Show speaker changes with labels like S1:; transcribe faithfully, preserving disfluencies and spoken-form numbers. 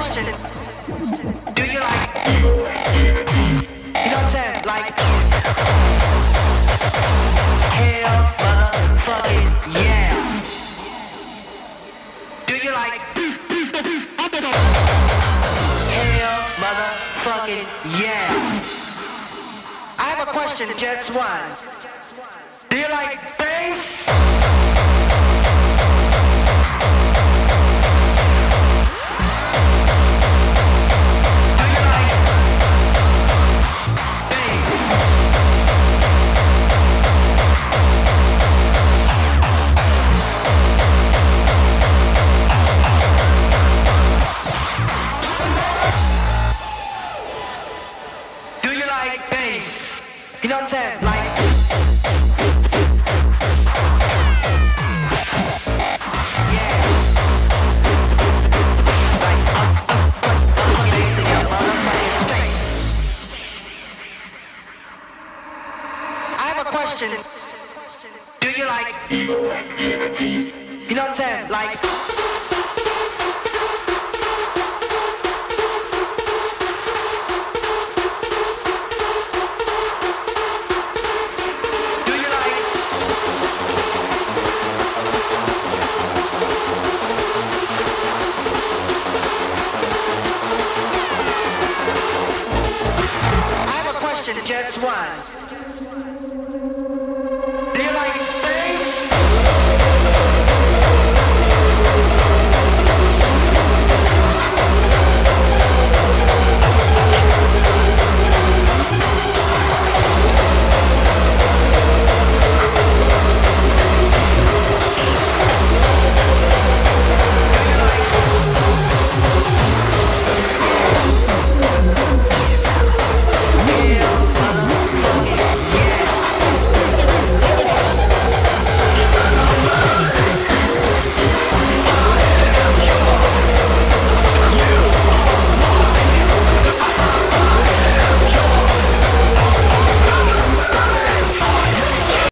S1: question. Do you like, you know what I'm saying? Like, hell motherfucking yeah. Do you like, hell motherfucking yeah. I have a question, just one. Do you like bass? You know what I'm saying? Like, yeah. Like, uh, uh, uh, uh, bass in your motherfucking face. I have a question. Do you like, you know what I'm saying? Like,